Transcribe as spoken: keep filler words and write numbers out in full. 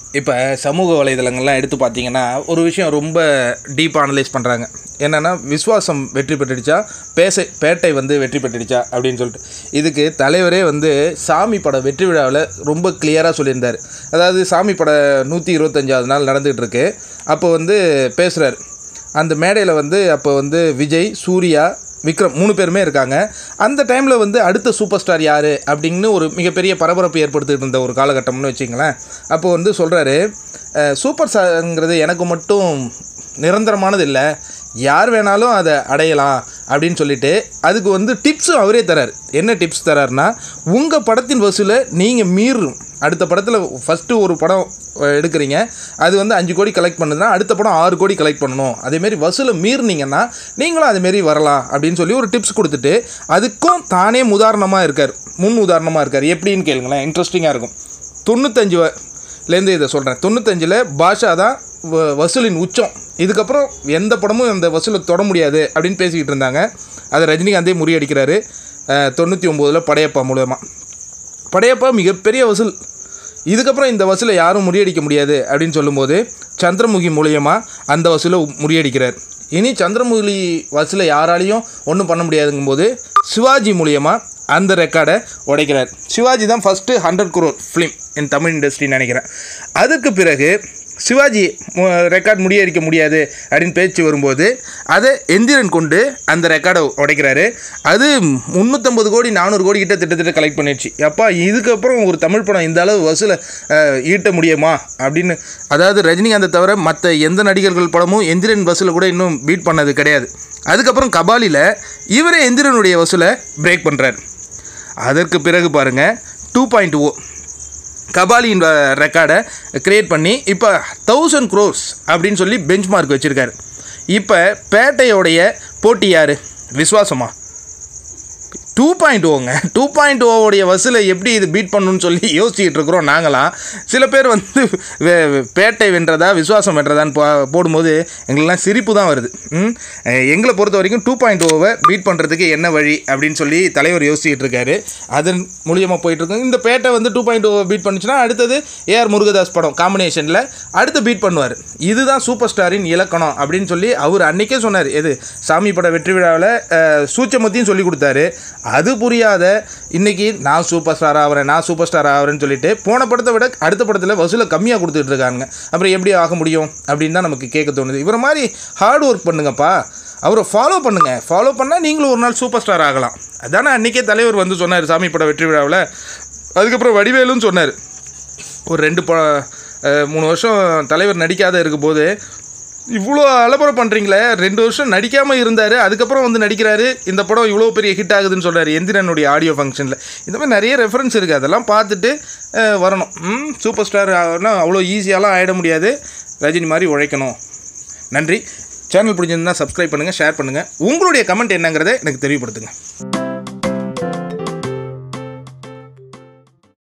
இப்போ சமூக வலைதளங்கள்லாம் எடுத்து பார்த்தீங்கன்னா ஒரு விஷயம் ரொம்ப டீப்பாக அனலைஸ் பண்ணுறாங்க. என்னென்னா, விஸ்வாசம் வெற்றி பெற்றுடுச்சா, பேச பேட்டை வந்து வெற்றி பெற்றுடுச்சா அப்படின்னு சொல்லிட்டு. இதுக்கு தலைவரே வந்து சாமி பட வெற்றி விழாவில் ரொம்ப கிளியராக சொல்லியிருந்தார். அதாவது சாமி பட நூற்றி இருபத்தஞ்சாவது நாள் நடந்துகிட்டு இருக்கு. அப்போ வந்து பேசுகிறார். அந்த மேடையில் வந்து அப்போ வந்து விஜய், சூர்யா, விக்ரம் மூணு பேருமே இருக்காங்க. அந்த டைமில் வந்து அடுத்த சூப்பர் ஸ்டார் யார் அப்படின்னு ஒரு மிகப்பெரிய பரபரப்பு ஏற்படுத்திட்டு இருந்த ஒரு காலகட்டம்னு வச்சிங்களேன். அப்போது வந்து சொல்கிறாரு, சூப்பர் ஸ்டாருங்கிறது எனக்கு மட்டும் நிரந்தரமானது இல்லை, யார் வேணாலும் அதை அடையலாம் அப்படின்னு சொல்லிட்டு அதுக்கு வந்து டிப்ஸும் அவரே தரார். என்ன டிப்ஸ் தராருன்னா, உங்கள் படத்தின் வசூலை நீங்கள் மீறும். அடுத்த படத்தில் ஃபஸ்ட்டு ஒரு படம் எடுக்கிறீங்க, அது வந்து அஞ்சு கோடி கலெக்ட் பண்ணுதுன்னா அடுத்த படம் ஆறு கோடி கலெக்ட் பண்ணணும். அதேமாரி வசூலை மீறினீங்கன்னா நீங்களும் அதுமாரி வரலாம் அப்படின்னு சொல்லி ஒரு டிப்ஸ் கொடுத்துட்டு அதுக்கும் தானே உதாரணமாக இருக்கார், முன் உதாரணமாக இருக்கார். எப்படின்னு கேளுங்களேன், இன்ட்ரெஸ்டிங்காக இருக்கும். தொண்ணூத்தஞ்சுலேருந்து இதை சொல்கிறேன். தொண்ணூத்தஞ்சில் பாஷா தான் வ வசூலின் உச்சம். இதுக்கப்புறம் எந்த படமும் அந்த வசூலை தொட முடியாது அப்படின்னு பேசிக்கிட்டு இருந்தாங்க. அதை ரஜினிகாந்தே முறியடிக்கிறாரு தொண்ணூற்றி ஒம்போதில் படையப்பா மூலமாக. படையப்பா மிகப்பெரிய வசூல். இதுக்கப்புறம் இந்த வசூலை யாரும் முறியடிக்க முடியாது அப்படின்னு சொல்லும்போது சந்திரமுகி மூலியமாக அந்த வசூலை முறியடிக்கிறார். இனி சந்திரமுகி வசூலை யாராலையும் ஒன்றும் பண்ண முடியாதுங்கும்போது சிவாஜி மூலியமாக அந்த ரெக்கார்டை உடைக்கிறார். சிவாஜி தான் first hundred crore film in Tamil இண்டஸ்ட்ரின்னு நினைக்கிறேன். அதுக்கு பிறகு சிவாஜி ரெக்கார்ட் முறியடிக்க முடியாது அப்படின்னு பேச்சு வரும்போது அதை எந்திரன் கொண்டு அந்த ரெக்கார்டை உடைக்கிறாரு. அது முந்நூற்றம்பது கோடி நானூறு கோடி கிட்ட திட்டத்திட்ட கலெக்ட் பண்ணிடுச்சு. அப்பா, இதுக்கப்புறம் ஒரு தமிழ் படம் இந்த அளவு வசூலை ஈட்ட முடியுமா அப்படின்னு. அதாவது ரஜினிகாந்தை தவிர மற்ற எந்த நடிகர்கள் படமும் எந்திரன் வசூலை கூட இன்னும் பீட் பண்ணது கிடையாது. அதுக்கப்புறம் கபாலியில் இவரே எந்திரனுடைய வசூலை பிரேக் பண்ணுறார். அதற்கு பிறகு பாருங்கள், டூ பாயிண்ட் ஓ கபாலியின் ரெக்கார்டை க்ரியேட் பண்ணி இப்போ தௌசண்ட் க்ரோர்ஸ் அப்படின்னு சொல்லி பெஞ்ச் மார்க் வச்சுருக்காரு. இப்போ பேட்டையோடைய போட்டி யார்? விஸ்வாசமா? டூ பாயிண்ட் ஓங்க டூ பாயிண்ட் ஓவுடைய வசூலை எப்படி இது பீட் பண்ணணும்னு சொல்லி யோசிச்சுக்கிட்டு இருக்கிறோம் நாங்களாம். சில பேர் வந்து பேட்டை வென்றதா விஸ்வாசம் வென்றதான்னு போ போடும்போது எங்களுக்கெல்லாம் சிரிப்பு தான் வருது. எங்களை பொறுத்த வரைக்கும் டூ பாயிண்ட் ஓவை பீட் பண்ணுறதுக்கு என்ன வழி அப்படின்னு சொல்லி தலைவர் யோசிச்சுக்கிட்டு இருக்காரு. அதன் மூலியமாக போயிட்டுருக்கு. இந்த பேட்டை வந்து டூ பாயிண்ட் ஓவை பீட் பண்ணிச்சுன்னா அடுத்தது ஏஆர் முருகதாஸ் படம் காம்பினேஷனில் அடுத்து பீட் பண்ணுவார். இதுதான் சூப்பர் ஸ்டாரின் இலக்கணம் அப்படின்னு சொல்லி அவர் அன்றைக்கே சொன்னார். எது சாமி பட வெற்றி விழாவில் சூச்சமத்தையும் சொல்லி கொடுத்தாரு. அது புரியாத இன்றைக்கி நான் சூப்பர் ஸ்டார் ஆகிறேன், நான் சூப்பர் ஸ்டார் ஆகிறேன்னு சொல்லிட்டு போன படத்தை விட அடுத்த படத்தில் வசூலை கம்மியாக கொடுத்துட்டு இருக்காங்க. அப்புறம் எப்படி ஆக முடியும் அப்படின்னு தான் நமக்கு கேட்க தோணுது. இவரை மாதிரி ஹார்ட் ஒர்க் பண்ணுங்கப்பா, அவரை ஃபாலோ பண்ணுங்கள். ஃபாலோ பண்ணால் நீங்களும் ஒரு நாள் சூப்பர் ஸ்டார் ஆகலாம். அதானே அன்றைக்கே தலைவர் வந்து சொன்னார் சாமி பட வெற்றி விழாவில். அதுக்கப்புறம் வடிவேலுன்னு சொன்னார். ஒரு ரெண்டு ப மூணு வருஷம் தலைவர் நடிக்காத இருக்கும்போது இவ்வளோ அலப்பறை பண்ணுறீங்களே, ரெண்டு வருஷம் நடிக்காமல் இருந்தார், அதுக்கப்புறம் வந்து நடிக்கிறாரு, இந்த படம் இவ்வளோ பெரிய ஹிட் ஆகுதுன்னு சொல்கிறார் எந்திரனுடைய ஆடியோ ஃபங்க்ஷனில். இந்த மாதிரி நிறைய ரெஃபரன்ஸ் இருக்குது. அதெல்லாம் பார்த்துட்டு வரணும். ம் சூப்பர் ஸ்டார் ஆகணும்னா அவ்வளோ ஈஸியாலாம் ஆகிட முடியாது. ரஜினி மாதிரி உழைக்கணும். நன்றி. சேனல் பிடிச்சிருந்தா சப்ஸ்கிரைப் பண்ணுங்கள், ஷேர் பண்ணுங்கள். உங்களுடைய கமெண்ட் என்னங்கிறத எனக்கு தெரியப்படுத்துங்க.